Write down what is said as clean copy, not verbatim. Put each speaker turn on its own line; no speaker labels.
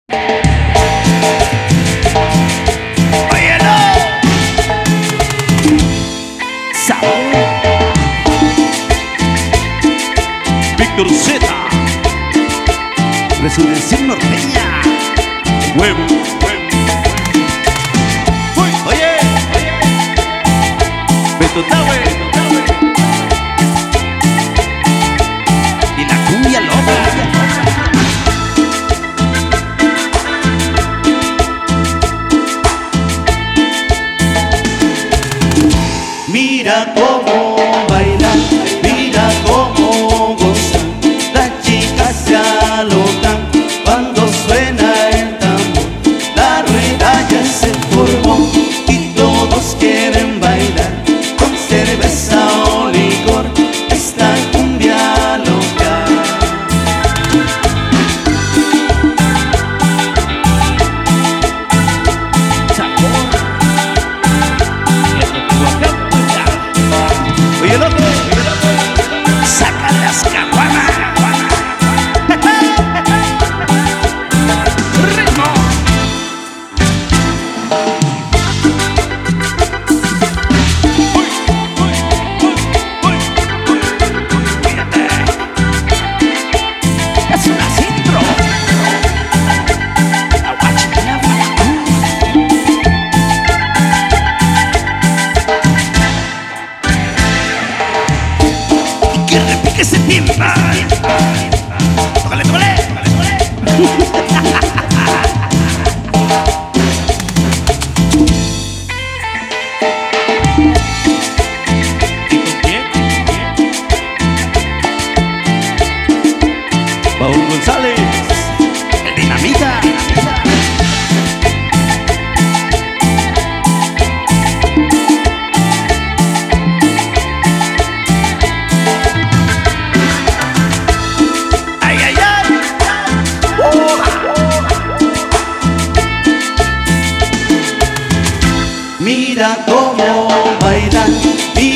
Óyelo. Sabor. Víctor Z. Resurrección norteña. Huevo. Oye. Beto Taue. Y la cumbia loca.
Mira cómo bailan, mira cómo gozan, las chicas se alocan cuando suena el tambor. La rueda ya se formó y todos quieren bailar con cerveza o licor esta cumbia loca.
Oye, loco, saca las caguamas. Ritmo. Fíjate. Es una cintro. Que repique ese timbal. Tócale, tócale, tócale, tócale. ¿Y con quién? Paul González, el Dinamita.
Mira cómo bailan,